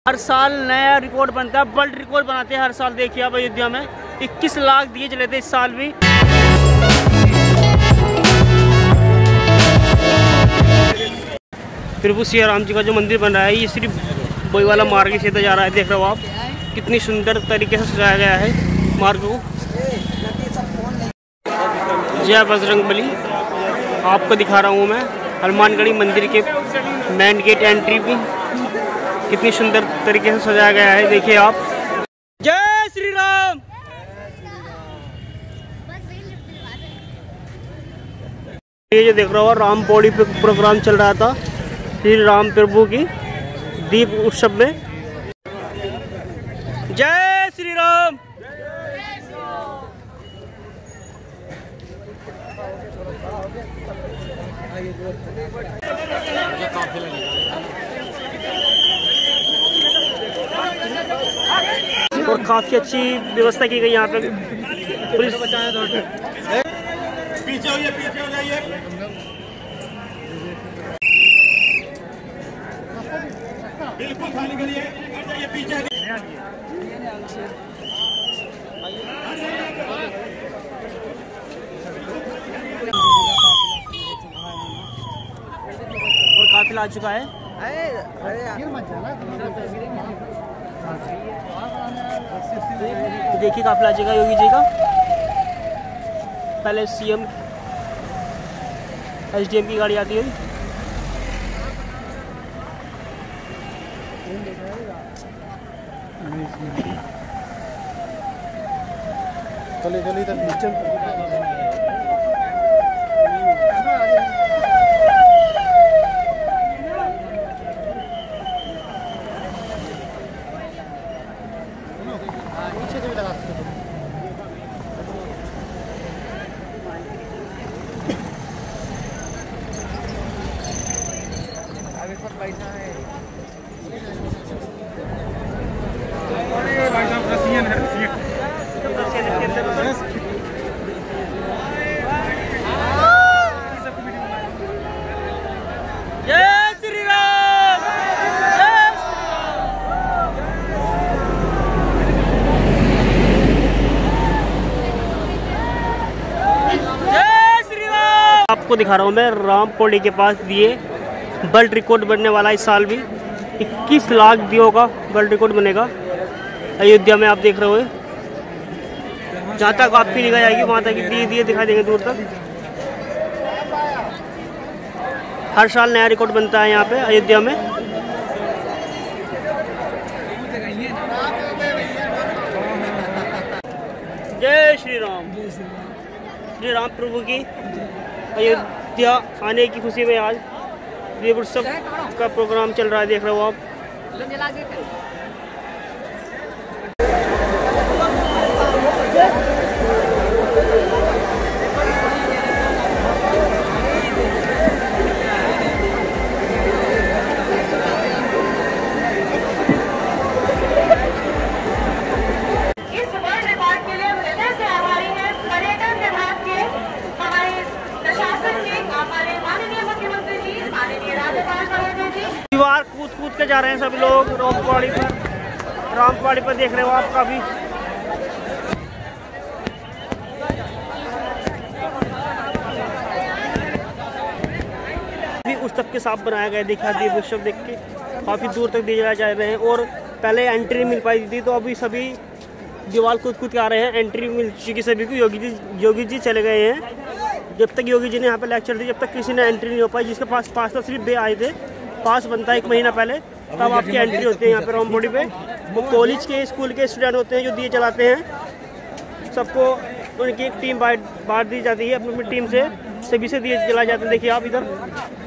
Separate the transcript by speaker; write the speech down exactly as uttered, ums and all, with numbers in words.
Speaker 1: हर साल नया रिकॉर्ड बनता है, वर्ल्ड रिकॉर्ड बनाते हैं हर साल। देखिए आप अयोध्या में इक्कीस लाख दिए जले थे इस साल भी। प्रभु सिया राम जी का जो मंदिर बन रहा है ये सिर्फ वही वाला मार्ग से जा रहा है। देख रहे हो आप कितनी सुंदर तरीके से सजाया गया है मार्ग को। जय बजरंगबली। आपको दिखा रहा हूँ मैं हनुमानगढ़ी मंदिर के मेन गेट एंट्री भी कितनी सुंदर तरीके से सजाया गया है। देखिए आप। जय श्री राम। ये जो देख रहा हो राम पौड़ी पे प्रोग्राम चल रहा था श्री राम प्रभु की दीप उत्सव में। जय श्री राम। और काफी अच्छी व्यवस्था की गई यहाँ पे पुलिस। पीछे हो जाइए, पीछे हो जाइए। बिल्कुल खाली करिए, जाइए पीछे। और काफिला आ चुका है। तो देखिए काफिला आ जाएगा योगी जी का। पहले सीएम एसडीएम की गाड़ी आती है। चले चले इधर नीचे। आपको दिखा रहा हूँ मैं राम पौड़ी के पास दिए वर्ल्ड रिकॉर्ड बनने वाला इस साल भी इक्कीस लाख दियों का वर्ल्ड रिकॉर्ड बनेगा अयोध्या में। आप देख रहे हो जहाँ तक आपकी निगाह आएगी वहाँ तक दिए दिए दिखाई देंगे दूर तक। हर साल नया रिकॉर्ड बनता है यहाँ पे अयोध्या में। जय श्री राम। श्री राम प्रभु की अयोध्या आने की खुशी में आज दीप उत्सव का प्रोग्राम चल रहा है। देख रहे हो आप। दीवार कूद कूद के जा रहे हैं सभी लोग रामपौड़ी पर। रामपौड़ी पर देख रहे हो आप काफी भी उत्सव के साथ बनाया गया। देखा दीप उत्सव देख के काफी दूर तक दिए जा रहे हैं। और पहले एंट्री मिल पाई थी तो अभी सभी दीवार कूद कूद के आ रहे हैं। एंट्री मिल चुकी सभी को। योगी जी योगी जी चले गए हैं। जब तक योगी जी ने यहाँ पे लेक्चर दी जब तक किसी ने एंट्री नहीं हो पाई। जिसके पास पास तो सिर्फ बे आए थे, पास बनता है एक महीना पहले, तब आपकी एंट्री होती है यहाँ पे रामपौड़ी पे। वो कॉलेज के स्कूल के स्टूडेंट होते हैं जो दिए जलाते हैं। सबको उनकी एक टीम बांट दी जाती है अपनी अपनी टीम से, सभी से दिए जलाए जाते हैं। देखिए आप इधर